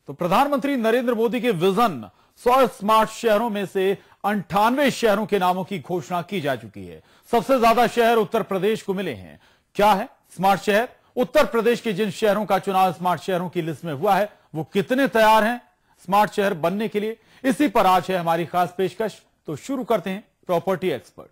तो प्रधानमंत्री नरेंद्र मोदी के विजन 100 स्मार्ट शहरों में से 98 शहरों के नामों की घोषणा की जा चुकी है। सबसे ज्यादा शहर उत्तर प्रदेश को मिले हैं। क्या है स्मार्ट शहर? उत्तर प्रदेश के जिन शहरों का चुनाव स्मार्ट शहरों की लिस्ट में हुआ है, वो कितने तैयार हैं स्मार्ट शहर बनने के लिए? इसी पर आज है हमारी खास पेशकश। तो शुरू करते हैं प्रॉपर्टी एक्सपर्ट।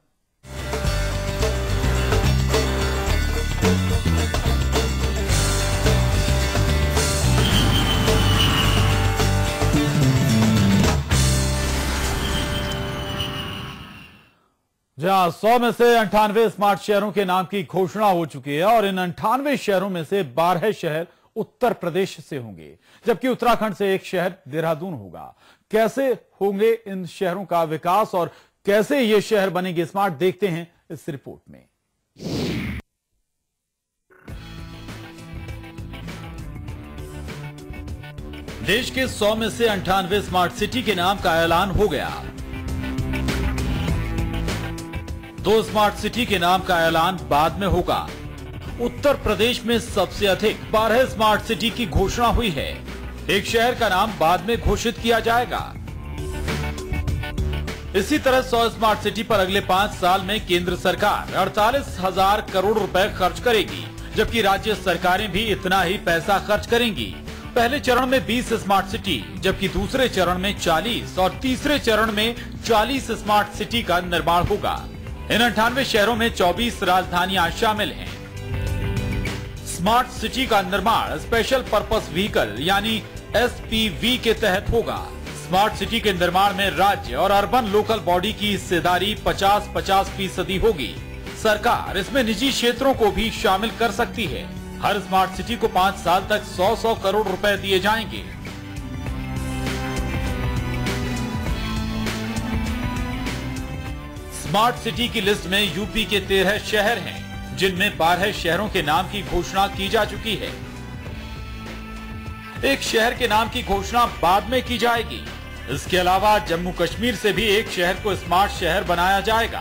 जहां 100 में से 98 स्मार्ट शहरों के नाम की घोषणा हो चुकी है और इन 98 शहरों में से 12 शहर उत्तर प्रदेश से होंगे, जबकि उत्तराखंड से एक शहर देहरादून होगा। कैसे होंगे इन शहरों का विकास और कैसे ये शहर बनेंगे स्मार्ट, देखते हैं इस रिपोर्ट में। देश के 100 में से 98 स्मार्ट सिटी के नाम का ऐलान हो गया। 2 स्मार्ट सिटी के नाम का ऐलान बाद में होगा। उत्तर प्रदेश में सबसे अधिक 12 स्मार्ट सिटी की घोषणा हुई है। एक शहर का नाम बाद में घोषित किया जाएगा। इसी तरह 100 स्मार्ट सिटी पर अगले 5 साल में केंद्र सरकार 48,000 करोड़ रुपए खर्च करेगी, जबकि राज्य सरकारें भी इतना ही पैसा खर्च करेंगी। पहले चरण में 20 स्मार्ट सिटी, जबकि दूसरे चरण में 40 और तीसरे चरण में 40 स्मार्ट सिटी का निर्माण होगा। इन 98 शहरों में 24 राजधानियां शामिल हैं। स्मार्ट सिटी का निर्माण स्पेशल पर्पस व्हीकल यानी SPV के तहत होगा। स्मार्ट सिटी के निर्माण में राज्य और अर्बन लोकल बॉडी की हिस्सेदारी 50-50% होगी। सरकार इसमें निजी क्षेत्रों को भी शामिल कर सकती है। हर स्मार्ट सिटी को 5 साल तक 100 करोड़ रुपए दिए जाएंगे। स्मार्ट सिटी की लिस्ट में यूपी के 13 शहर हैं, जिनमें 12 शहरों के नाम की घोषणा की जा चुकी है। एक शहर के नाम की घोषणा बाद में की जाएगी। इसके अलावा जम्मू कश्मीर से भी एक शहर को स्मार्ट शहर बनाया जाएगा।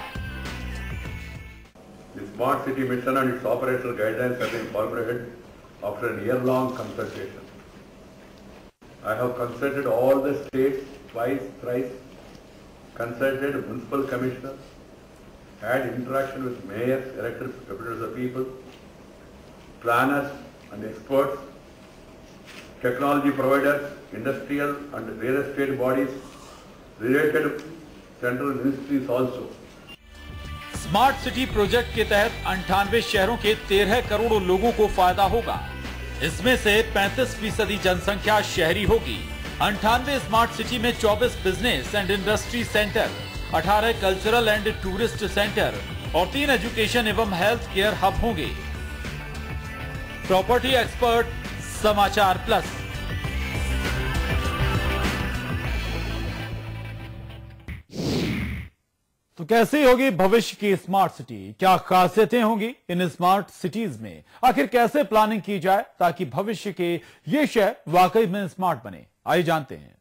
The smart city mission and its operational guidelines have been formulated after a year-long consultation. I have consulted all the states twice, thrice, consulted municipal commissioners, had interaction with mayors, elected representatives of people, planners and experts, technology providers, industrial and real estate bodies, related central ministries also. Smart city project के तहत 98 शहरों के 13 करोड़ लोगों को फायदा होगा। इसमें से 35% जनसंख्या शहरी होगी। 98 स्मार्ट सिटी में 24 business and industry centre, 18 cultural and tourist centre और 3 एजुकेशन एवं हेल्थ केयर हब होंगे। प्रॉपर्टी एक्सपर्ट, समाचार प्लस। तो कैसी होगी भविष्य की स्मार्ट सिटी? क्या खासियतें होंगी इन स्मार्ट सिटीज में? आखिर कैसे प्लानिंग की जाए ताकि भविष्य के ये शहर वाकई में स्मार्ट बने? आइए जानते हैं।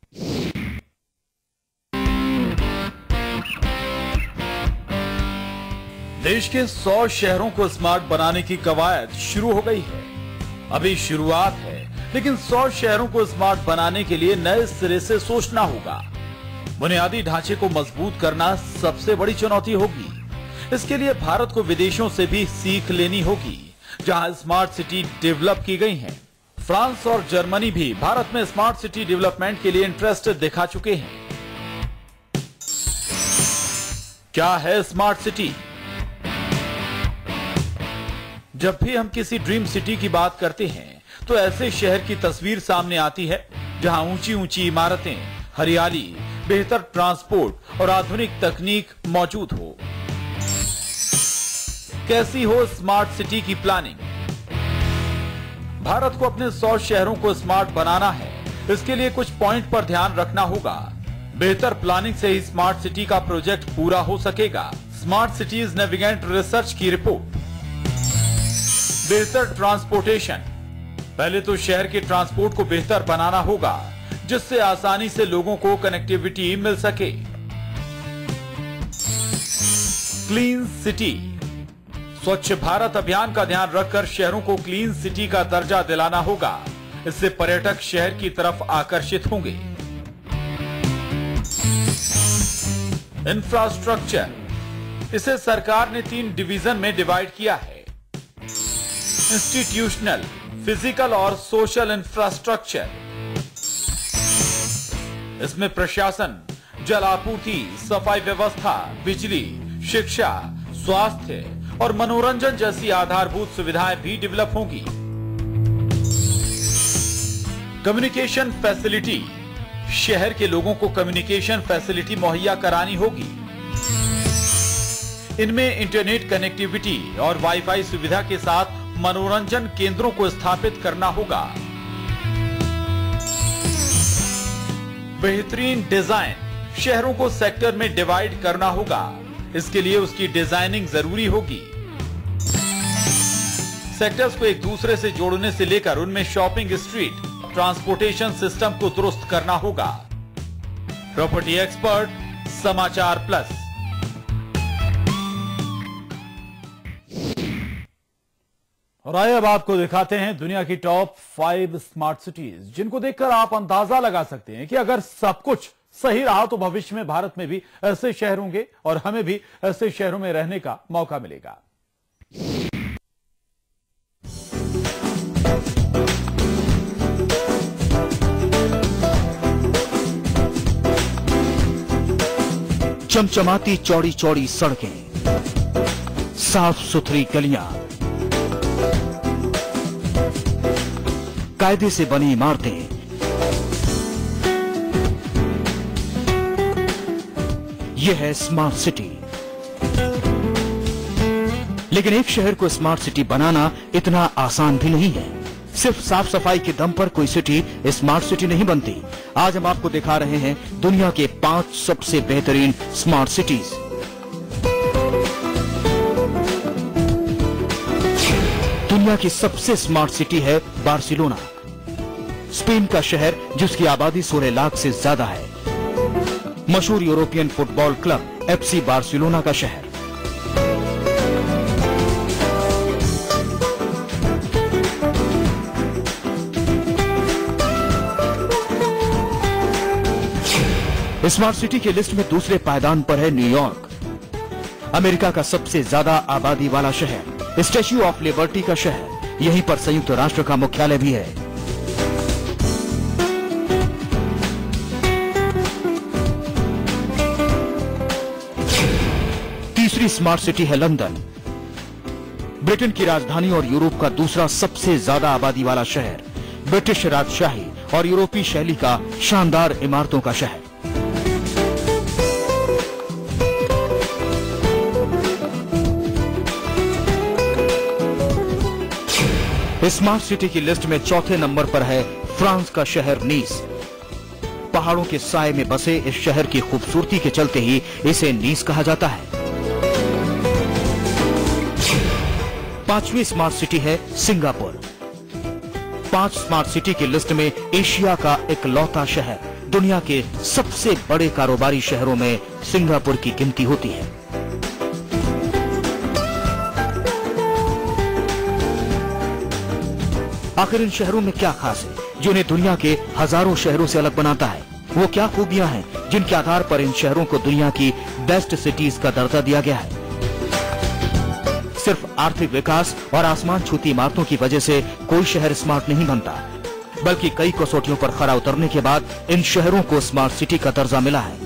देश के 100 शहरों को स्मार्ट बनाने की कवायद शुरू हो गई है। अभी शुरुआत है, लेकिन 100 शहरों को स्मार्ट बनाने के लिए नए सिरे से सोचना होगा। बुनियादी ढांचे को मजबूत करना सबसे बड़ी चुनौती होगी। इसके लिए भारत को विदेशों से भी सीख लेनी होगी, जहां स्मार्ट सिटी डेवलप की गई हैं। फ्रांस और जर्मनी भी भारत में स्मार्ट सिटी डेवलपमेंट के लिए इंटरेस्ट दिखा चुके हैं। क्या है स्मार्ट सिटी? जब भी हम किसी ड्रीम सिटी की बात करते हैं, तो ऐसे शहर की तस्वीर सामने आती है जहां ऊंची ऊंची इमारतें, हरियाली, बेहतर ट्रांसपोर्ट और आधुनिक तकनीक मौजूद हो। कैसी हो स्मार्ट सिटी की प्लानिंग? भारत को अपने 100 शहरों को स्मार्ट बनाना है। इसके लिए कुछ पॉइंट पर ध्यान रखना होगा। बेहतर प्लानिंग से ही स्मार्ट सिटी का प्रोजेक्ट पूरा हो सकेगा। स्मार्ट सिटीज नेविगेंट रिसर्च की रिपोर्ट। बेहतर ट्रांसपोर्टेशन। पहले तो शहर के ट्रांसपोर्ट को बेहतर बनाना होगा, जिससे आसानी से लोगों को कनेक्टिविटी मिल सके। Clean city. स्वच्छ भारत अभियान का ध्यान रखकर शहरों को क्लीन सिटी का दर्जा दिलाना होगा। इससे पर्यटक शहर की तरफ आकर्षित होंगे। इंफ्रास्ट्रक्चर, इसे सरकार ने 3 डिवीजन में डिवाइड किया है। इंस्टीट्यूशनल, फिजिकल और सोशल इंफ्रास्ट्रक्चर। इसमें प्रशासन, जल आपूर्ति, सफाई व्यवस्था, बिजली, शिक्षा, स्वास्थ्य और मनोरंजन जैसी आधारभूत सुविधाएं भी डेवलप होंगी। कम्युनिकेशन फैसिलिटी, शहर के लोगों को कम्युनिकेशन फैसिलिटी मुहैया करानी होगी। इनमें इंटरनेट कनेक्टिविटी और वाईफाई सुविधा के साथ मनोरंजन केंद्रों को स्थापित करना होगा। बेहतरीन डिजाइन, शहरों को सेक्टर में डिवाइड करना होगा। इसके लिए उसकी डिजाइनिंग जरूरी होगी। सेक्टर्स को एक दूसरे से जोड़ने से लेकर उनमें शॉपिंग स्ट्रीट, ट्रांसपोर्टेशन सिस्टम को दुरुस्त करना होगा। प्रॉपर्टी एक्सपर्ट, समाचार प्लस। और आइए अब आपको दिखाते हैं दुनिया की टॉप 5 स्मार्ट सिटीज, जिनको देखकर आप अंदाजा लगा सकते हैं कि अगर सब कुछ सही रहा तो भविष्य में भारत में भी ऐसे शहर होंगे और हमें भी ऐसे शहरों में रहने का मौका मिलेगा। चमचमाती चौड़ी चौड़ी सड़कें, साफ सुथरी गलियां, कायदे से बनी इमारतें, यह है स्मार्ट सिटी। लेकिन एक शहर को स्मार्ट सिटी बनाना इतना आसान भी नहीं है। सिर्फ साफ सफाई के दम पर कोई सिटी स्मार्ट सिटी नहीं बनती। आज हम आपको दिखा रहे हैं दुनिया के 5 सबसे बेहतरीन स्मार्ट सिटीज। दुनिया की सबसे स्मार्ट सिटी है बार्सिलोना, स्पेन का शहर जिसकी आबादी 16 लाख से ज्यादा है। मशहूर European football club FC Barcelona का शहर। स्मार्ट सिटी की लिस्ट में दूसरे पायदान पर है न्यूयॉर्क, अमेरिका का सबसे ज्यादा आबादी वाला शहर, स्टैच्यू ऑफ लिबर्टी का शहर। यहीं पर संयुक्त राष्ट्र का मुख्यालय भी है। तीसरी स्मार्ट सिटी है लंदन, ब्रिटेन की राजधानी और यूरोप का दूसरा सबसे ज्यादा आबादी वाला शहर, ब्रिटिश राजशाही और यूरोपीय शैली का शानदार इमारतों का शहर। स्मार्ट सिटी की लिस्ट में चौथे नंबर पर है फ्रांस का शहर नीस। पहाड़ों के साए में बसे इस शहर की खूबसूरती के चलते ही इसे नीस कहा जाता है। 5वीं स्मार्ट सिटी है सिंगापुर। 5 स्मार्ट सिटी की लिस्ट में एशिया का इकलौता शहर, दुनिया के सबसे बड़े कारोबारी शहरों में सिंगापुर की गिनती होती है। आखिर इन शहरों में क्या खास है जो इन्हें दुनिया के हजारों शहरों से अलग बनाता है? वो क्या खूबियां हैं जिनके आधार पर इन शहरों को दुनिया की बेस्ट सिटीज का दर्जा दिया गया है? सिर्फ आर्थिक विकास और आसमान छूती इमारतों की वजह से कोई शहर स्मार्ट नहीं बनता, बल्कि कई कसौटियों पर खरा उतरने के बाद इन शहरों को स्मार्ट सिटी का दर्जा मिला है।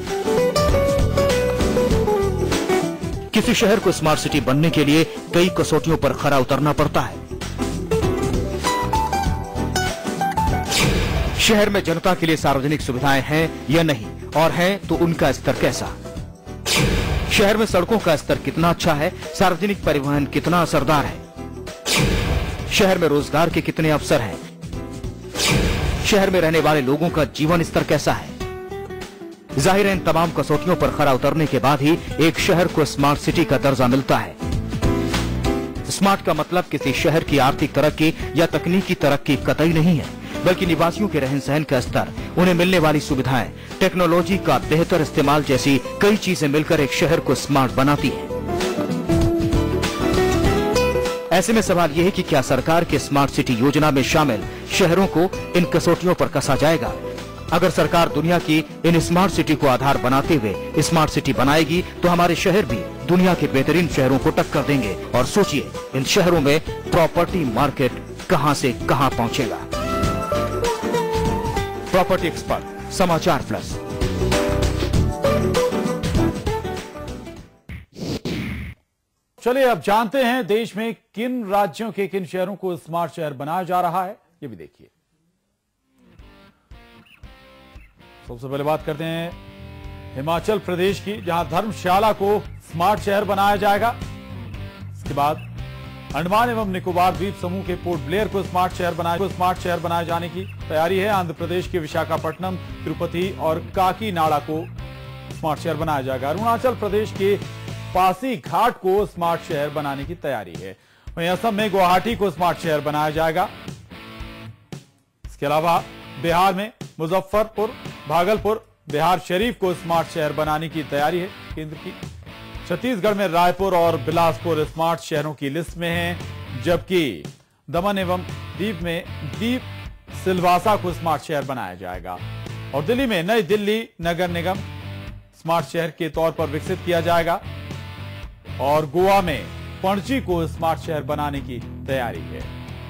किसी शहर को स्मार्ट सिटी बनने के लिए कई कसौटियों पर खरा उतरना पड़ता है। शहर में जनता के लिए सार्वजनिक सुविधाएं हैं या नहीं, और हैं तो उनका स्तर कैसा? शहर में सड़कों का स्तर कितना अच्छा है? सार्वजनिक परिवहन कितना असरदार है? शहर में रोजगार के कितने अवसर हैं? शहर में रहने वाले लोगों का जीवन स्तर कैसा है? जाहिर है इन तमाम कसौटियों पर खरा उतरने के बाद ही एक शहर को स्मार्ट सिटी का दर्जा मिलता है। स्मार्ट का मतलब किसी शहर की आर्थिक तरक्की या तकनीकी तरक्की कतई नहीं है, बल्कि निवासियों के रहन सहन का स्तर, उन्हें मिलने वाली सुविधाएं, टेक्नोलॉजी का बेहतर इस्तेमाल जैसी कई चीजें मिलकर एक शहर को स्मार्ट बनाती हैं। ऐसे में सवाल यह है कि क्या सरकार के स्मार्ट सिटी योजना में शामिल शहरों को इन कसौटियों पर कसा जाएगा? अगर सरकार दुनिया की इन स्मार्ट सिटी को आधार बनाते हुए स्मार्ट सिटी बनाएगी तो हमारे शहर भी दुनिया के बेहतरीन शहरों को टक्कर देंगे। और सोचिए, इन शहरों में प्रॉपर्टी मार्केट कहां से कहां पहुंचेगा। प्रॉपर्टी एक्सपर्ट, समाचार प्लस। चलिए अब जानते हैं देश में किन राज्यों के किन शहरों को स्मार्ट शहर बनाया जा रहा है, ये भी देखिए। सबसे पहले बात करते हैं हिमाचल प्रदेश की, जहां धर्मशाला को स्मार्ट शहर बनाया जाएगा। इसके बाद अंडमान एवं निकोबार द्वीप समूह के पोर्ट ब्लेयर को स्मार्ट शहर बनाए जाने की तैयारी है। आंध्र प्रदेश के विशाखापट्टनम, तिरुपति और काकीनाडा को स्मार्ट शहर बनाया जाएगा। अरुणाचल प्रदेश के पासी घाट को स्मार्ट शहर बनाने की तैयारी है। वहीं असम में गुवाहाटी को स्मार्ट शहर बनाया जाएगा। इसके अलावा बिहार में मुजफ्फरपुर, भागलपुर, बिहार शरीफ को स्मार्ट शहर बनाने की तैयारी है केंद्र की। छत्तीसगढ़ में रायपुर और बिलासपुर स्मार्ट शहरों की लिस्ट में हैं, जबकि दमन एवं दीव में दीप सिलवासा को स्मार्ट शहर बनाया जाएगा। और दिल्ली में नई दिल्ली नगर निगम स्मार्ट शहर के तौर पर विकसित किया जाएगा। और गोवा में पणजी को स्मार्ट शहर बनाने की तैयारी है।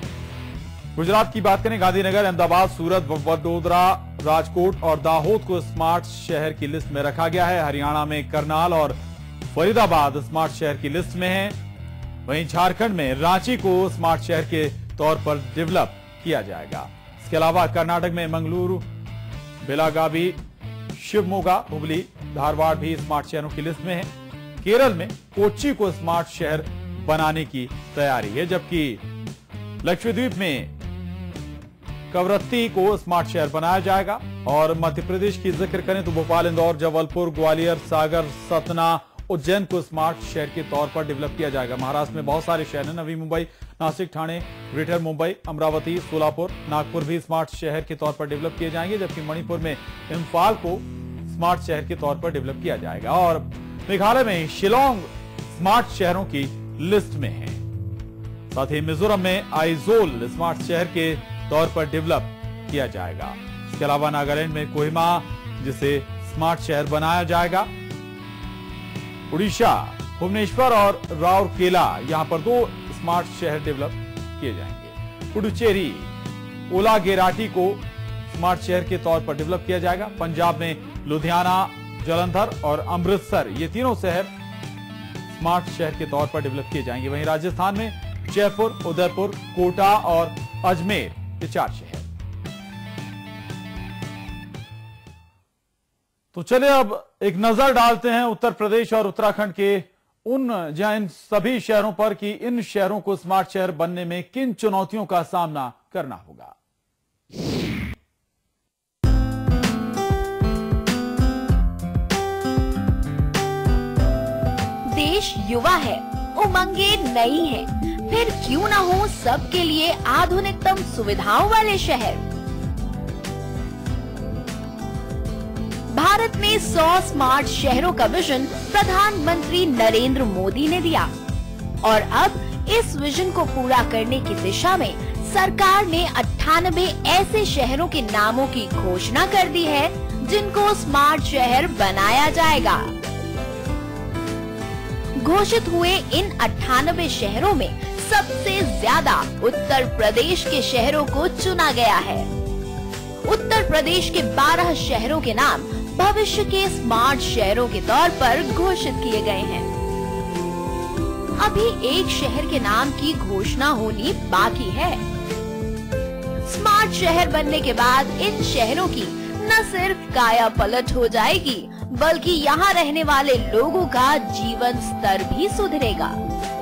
गुजरात की बात करें, गांधीनगर, अहमदाबाद, सूरत, वडोदरा, राजकोट और दाहोद को स्मार्ट शहर की लिस्ट में रखा गया है। हरियाणा में करनाल और फरीदाबाद स्मार्ट शहर की लिस्ट में है। वहीं झारखंड में रांची को स्मार्ट शहर के तौर पर डेवलप किया जाएगा। इसके अलावा कर्नाटक में मंगलुरु, बेलागावी, शिवमोगा, हुबली, धारवाड़ भी स्मार्ट शहरों की लिस्ट में है। केरल में कोच्चि को स्मार्ट शहर बनाने की तैयारी है, जबकि लक्षद्वीप में कवरत्ती को स्मार्ट शहर बनाया जाएगा। और मध्य प्रदेश की जिक्र करें तो भोपाल, इंदौर, जबलपुर, ग्वालियर, सागर, सतना, उज्जैन को स्मार्ट शहर के तौर पर डेवलप किया जाएगा। महाराष्ट्र में बहुत सारे शहर हैं, नवी मुंबई, नासिक, ठाणे, ग्रेटर मुंबई, अमरावती, सोलापुर, नागपुर भी स्मार्ट शहर के तौर पर डेवलप किए जाएंगे, जबकि मणिपुर में इम्फाल को स्मार्ट शहर के तौर पर डेवलप किया जाएगा। और मेघालय में शिलोंग स्मार्ट शहरों की लिस्ट में है। साथ ही मिजोरम में आइजोल स्मार्ट शहर के तौर पर डेवलप किया जाएगा। इसके अलावा नागालैंड में कोहिमा जिसे स्मार्ट शहर बनाया जाएगा। उड़ीसा, भुवनेश्वर और राउरकेला, यहां पर 2 स्मार्ट शहर डेवलप किए जाएंगे। पुडुचेरी, ओलागेराटी को स्मार्ट शहर के तौर पर डेवलप किया जाएगा। पंजाब में लुधियाना, जालंधर और अमृतसर, ये तीनों शहर स्मार्ट शहर के तौर पर डेवलप किए जाएंगे। वहीं राजस्थान में जयपुर, उदयपुर, कोटा और अजमेर, ये 4 शहर। तो चलिए अब एक नजर डालते हैं उत्तर प्रदेश और उत्तराखंड के इन सभी शहरों पर कि इन शहरों को स्मार्ट शहर बनने में किन चुनौतियों का सामना करना होगा। देश युवा है, उमंगे नई है, फिर क्यों ना हो सबके लिए आधुनिकतम सुविधाओं वाले शहर। भारत में 100 स्मार्ट शहरों का विजन प्रधानमंत्री नरेंद्र मोदी ने दिया और अब इस विजन को पूरा करने की दिशा में सरकार ने 98 ऐसे शहरों के नामों की घोषणा कर दी है जिनको स्मार्ट शहर बनाया जाएगा। घोषित हुए इन 98 शहरों में सबसे ज्यादा उत्तर प्रदेश के शहरों को चुना गया है। उत्तर प्रदेश के 12 शहरों के नाम भविष्य के स्मार्ट शहरों के तौर पर घोषित किए गए हैं। अभी एक शहर के नाम की घोषणा होनी बाकी है। स्मार्ट शहर बनने के बाद इन शहरों की न सिर्फ काया पलट हो जाएगी बल्कि यहाँ रहने वाले लोगों का जीवन स्तर भी सुधरेगा।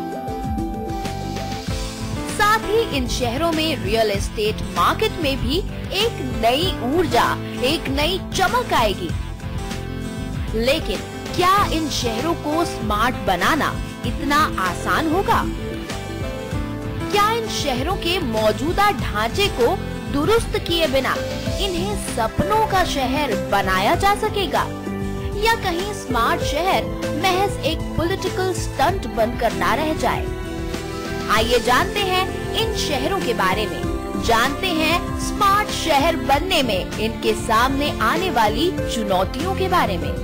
साथ ही इन शहरों में रियल एस्टेट मार्केट में भी एक नई ऊर्जा, एक नई चमक आएगी। लेकिन क्या इन शहरों को स्मार्ट बनाना इतना आसान होगा? क्या इन शहरों के मौजूदा ढांचे को दुरुस्त किए बिना इन्हें सपनों का शहर बनाया जा सकेगा? या कहीं स्मार्ट शहर महज एक पॉलिटिकल स्टंट बनकर ना रह जाए? आइए जानते हैं इन शहरों के बारे में, जानते हैं स्मार्ट शहर बनने में इनके सामने आने वाली चुनौतियों के बारे में।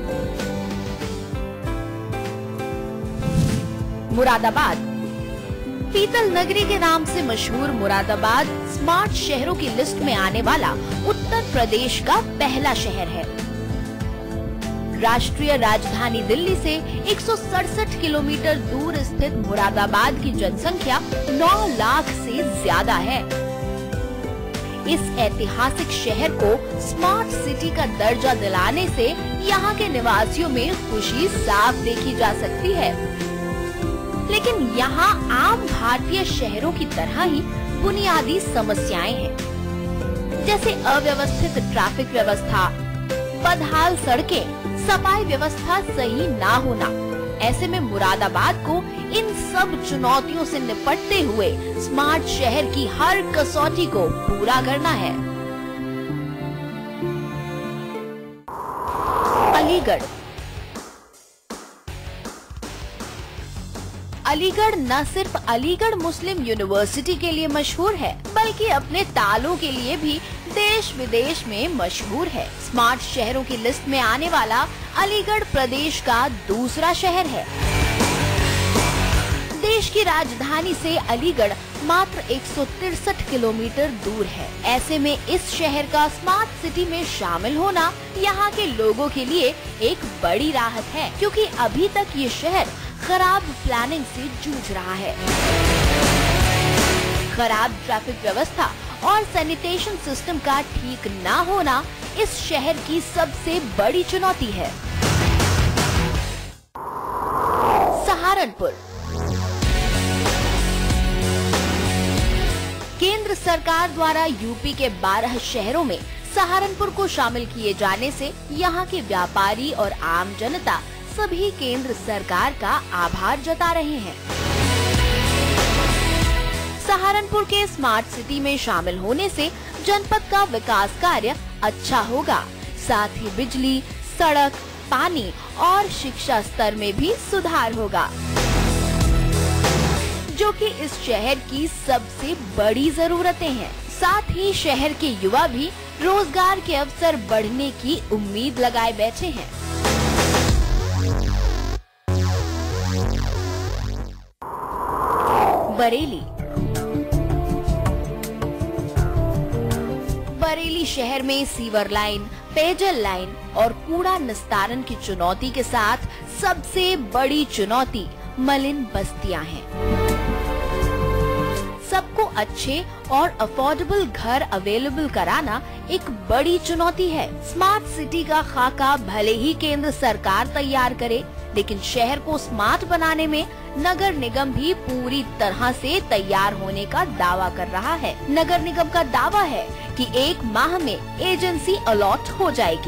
मुरादाबाद। पीतल नगरी के नाम से मशहूर मुरादाबाद स्मार्ट शहरों की लिस्ट में आने वाला उत्तर प्रदेश का पहला शहर है। राष्ट्रीय राजधानी दिल्ली से 167 किलोमीटर दूर स्थित मुरादाबाद की जनसंख्या 9 लाख से ज्यादा है। इस ऐतिहासिक शहर को स्मार्ट सिटी का दर्जा दिलाने से यहाँ के निवासियों में खुशी साफ देखी जा सकती है। लेकिन यहाँ आम भारतीय शहरों की तरह ही बुनियादी समस्याएं हैं, जैसे अव्यवस्थित ट्रैफिक व्यवस्था, बदहाल सड़कें, सफाई व्यवस्था सही ना होना। ऐसे में मुरादाबाद को इन सब चुनौतियों से निपटते हुए स्मार्ट शहर की हर कसौटी को पूरा करना है। अलीगढ़। अलीगढ़ न सिर्फ अलीगढ़ मुस्लिम यूनिवर्सिटी के लिए मशहूर है, बल्कि अपने तालों के लिए भी देश विदेश में मशहूर है। स्मार्ट शहरों की लिस्ट में आने वाला अलीगढ़ प्रदेश का दूसरा शहर है। देश की राजधानी से अलीगढ़ मात्र 163 किलोमीटर दूर है। ऐसे में इस शहर का स्मार्ट सिटी में शामिल होना यहाँ के लोगों के लिए एक बड़ी राहत है, क्योंकि अभी तक ये शहर खराब प्लानिंग से जूझ रहा है। खराब ट्रैफिक व्यवस्था और सैनिटेशन सिस्टम का ठीक ना होना इस शहर की सबसे बड़ी चुनौती है। सहारनपुर। केंद्र सरकार द्वारा यूपी के 12 शहरों में सहारनपुर को शामिल किए जाने से यहाँ के व्यापारी और आम जनता सभी केंद्र सरकार का आभार जता रहे हैं। सहारनपुर के स्मार्ट सिटी में शामिल होने से जनपद का विकास कार्य अच्छा होगा, साथ ही बिजली, सड़क, पानी और शिक्षा स्तर में भी सुधार होगा, जो कि इस शहर की सबसे बड़ी जरूरतें हैं। साथ ही शहर के युवा भी रोजगार के अवसर बढ़ने की उम्मीद लगाए बैठे हैं। बरेली। बरेली शहर में सीवर लाइन, पेयजल लाइन और कूड़ा निस्तारण की चुनौती के साथ सबसे बड़ी चुनौती मलिन बस्तियां हैं। सबको अच्छे और अफोर्डेबल घर अवेलेबल कराना एक बड़ी चुनौती है। स्मार्ट सिटी का खाका भले ही केंद्र सरकार तैयार करे, लेकिन शहर को स्मार्ट बनाने में नगर निगम भी पूरी तरह से तैयार होने का दावा कर रहा है। नगर निगम का दावा है कि 1 माह में एजेंसी अलॉट हो जाएगी।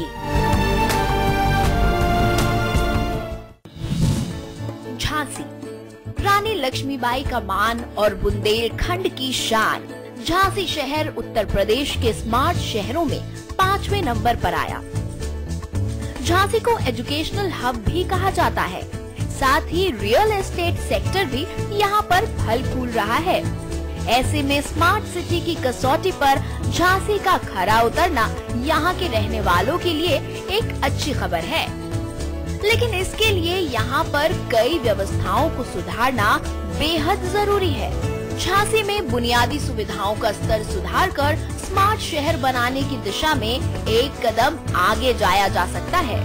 झांसी। रानी लक्ष्मीबाई का मान और बुंदेलखंड की शान, झांसी शहर उत्तर प्रदेश के स्मार्ट शहरों में 5वें नंबर पर आया। झांसी को एजुकेशनल हब भी कहा जाता है। साथ ही रियल एस्टेट सेक्टर भी यहाँ पर फल फूल रहा है। ऐसे में स्मार्ट सिटी की कसौटी पर झांसी का खरा उतरना यहाँ के रहने वालों के लिए एक अच्छी खबर है, लेकिन इसके लिए यहाँ पर कई व्यवस्थाओं को सुधारना बेहद जरूरी है। झांसी में बुनियादी सुविधाओं का स्तर सुधारकर स्मार्ट शहर बनाने की दिशा में एक कदम आगे जाया जा सकता है।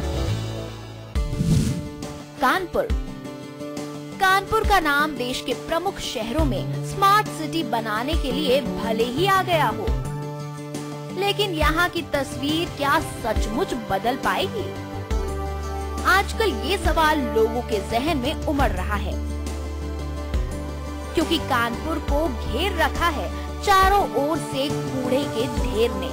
कानपुर। कानपुर का नाम देश के प्रमुख शहरों में स्मार्ट सिटी बनाने के लिए भले ही आ गया हो, लेकिन यहाँ की तस्वीर क्या सचमुच बदल पाएगी? आजकल ये सवाल लोगों के जहन में उमड़ रहा है, क्योंकि कानपुर को घेर रखा है चारों ओर से कूड़े के ढेर ने।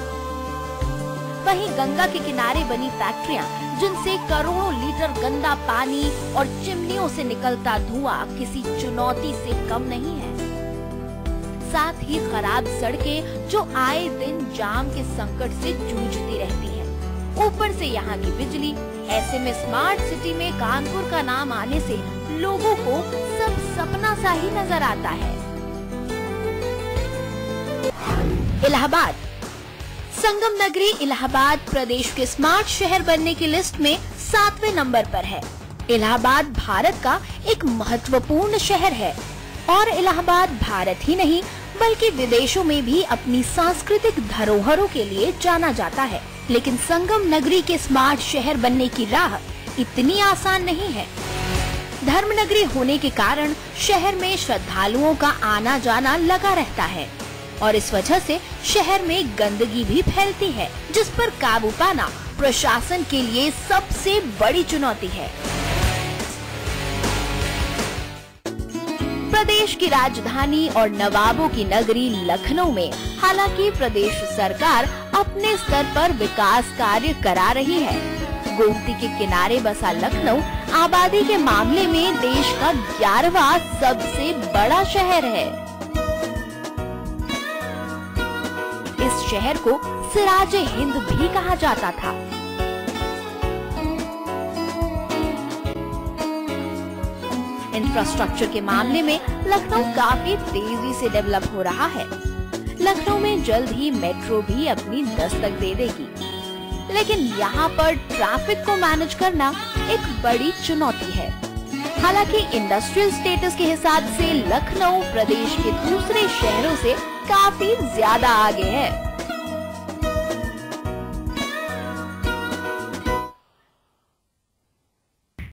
वहीं गंगा के किनारे बनी फैक्ट्रियां, जिनसे करोड़ों लीटर गंदा पानी और चिमनियों से निकलता धुआं किसी चुनौती से कम नहीं है। साथ ही खराब सड़कें जो आए दिन जाम के संकट से जूझती रहती हैं। ऊपर से यहाँ की बिजली। ऐसे में स्मार्ट सिटी में कानपुर का नाम आने से लोगों को सब सपना सा ही नजर आता है। इलाहाबाद। संगम नगरी इलाहाबाद प्रदेश के स्मार्ट शहर बनने की लिस्ट में 7वें नंबर पर है। इलाहाबाद भारत का एक महत्वपूर्ण शहर है और इलाहाबाद भारत ही नहीं बल्कि विदेशों में भी अपनी सांस्कृतिक धरोहरों के लिए जाना जाता है। लेकिन संगम नगरी के स्मार्ट शहर बनने की राह इतनी आसान नहीं है। धर्म नगरी होने के कारण शहर में श्रद्धालुओं का आना जाना लगा रहता है और इस वजह से शहर में गंदगी भी फैलती है, जिस पर काबू पाना प्रशासन के लिए सबसे बड़ी चुनौती है। प्रदेश की राजधानी और नवाबों की नगरी लखनऊ में हालांकि प्रदेश सरकार अपने स्तर पर विकास कार्य करा रही है। गोमती के किनारे बसा लखनऊ आबादी के मामले में देश का 11वां सबसे बड़ा शहर है। इस शहर को सिराज हिंद भी कहा जाता था। इंफ्रास्ट्रक्चर के मामले में लखनऊ काफी तेजी से डेवलप हो रहा है। लखनऊ में जल्द ही मेट्रो भी अपनी दस्तक दे देगी, लेकिन यहाँ पर ट्रैफिक को मैनेज करना एक बड़ी चुनौती है। हालांकि इंडस्ट्रियल स्टेटस के हिसाब से लखनऊ प्रदेश के दूसरे शहरों से काफी ज्यादा आगे है।